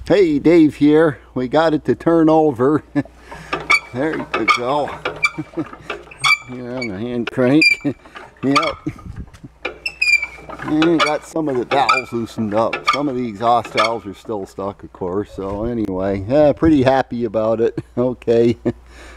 Hey, Dave here. We got it to turn over. There you go. Here on the hand crank. Yep. And got some of the valves loosened up. Some of the exhaust valves are still stuck, of course. So anyway, pretty happy about it. Okay.